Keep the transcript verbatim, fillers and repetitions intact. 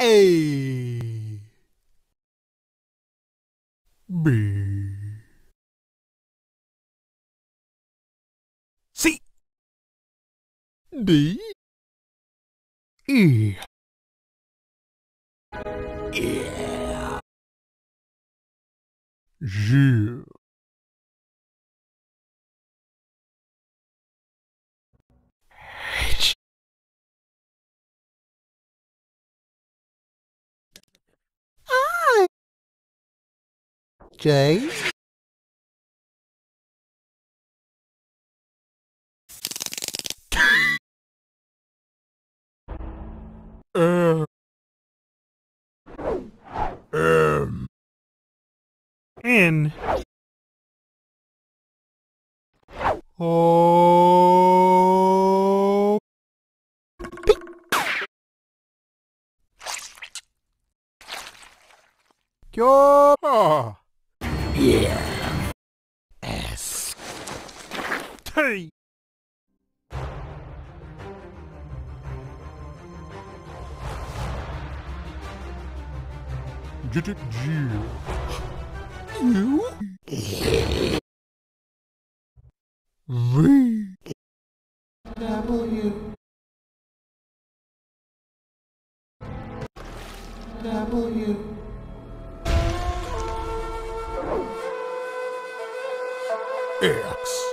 A B C D E F G H I J L M N O P Q R S T G G U V W W X